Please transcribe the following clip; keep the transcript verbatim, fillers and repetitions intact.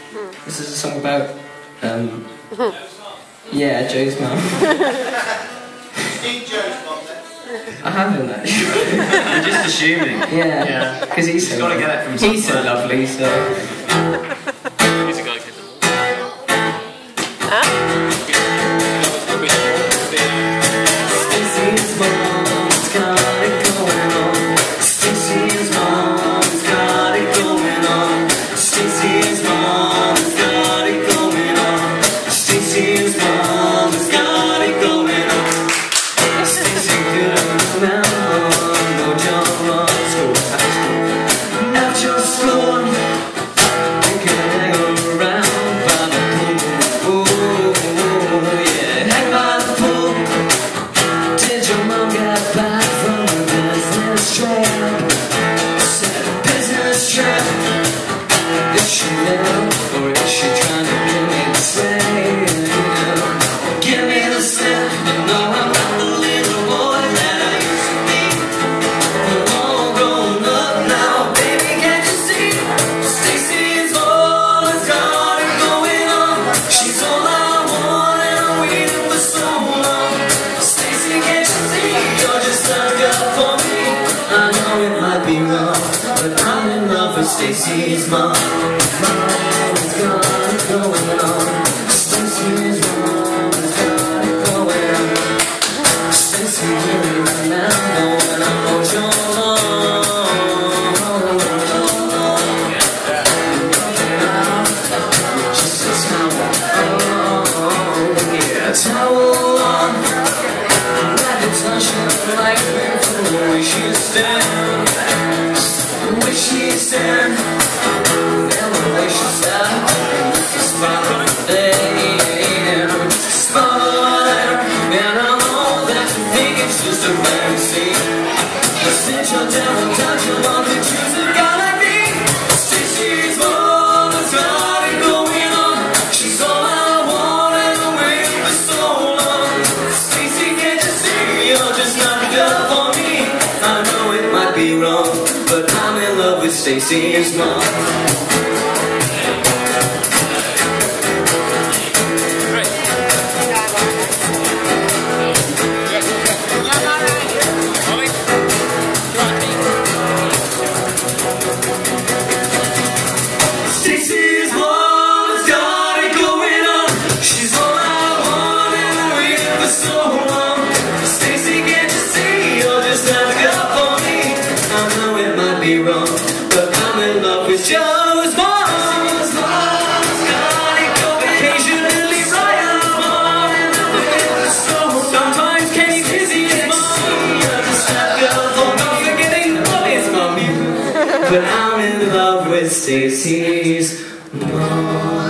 This is a song about, um, yeah, Joe's mum. Seen Joe's mum then? I haven't actually. You're just assuming. Yeah, because yeah. he's so got to get it from he's so lovely, so. He's a guy who Huh? Stacy's mom's got it going on. Stacy's mom's got it going on. Stacy's mom's got it going on. Stacy's mom's got it going on. Stacy could have come out on no job on school. After school, you can hang around by the pool. Oh, yeah, hang by the pool. Did your mom get back from a business trip? Said a business trip. Is she there, or is she trying to give me the slip? Give me the slip. You know I'm not the little boy that I used to be. I'm all grown up now, baby, can't you see? Stacy's all has got it going on. She's all I want and I'm waiting for so long. Stacy, can't you see? You're just not good for me. I know it might be wrong, but I'm in love with Stacy's mom. Mom's got it going on. Stacy's mom has got it going on. Stacy really right now, when I hold your arm. She says, towel on, yeah, towel on. Like it's not shining like me from the way she stands. The way she stands. And the way she stands. It's a spot there. It's a spot there. And I know that you think it's just a fantasy. But since you're down and touch, you want to choose a guy like me. Stacy's mom has got it going on. She's all I want and I'm waiting for so long. Stacy, can't you see? You're just not good for me. I know it might be wrong, but I'm in love with Stacy's mom. Stacy's mom has got it going on. She's all I want and I'm waiting for so long. Stacy, can't you see? You're just not good for me. I know it might be wrong, but I'm in love with Joe's mom. Occasionally Ryan's mom. Sometimes Kenny's Kizzy's mom. You're just not good for not forgetting Bobby's mom. But I'm in love with Stacy's mom.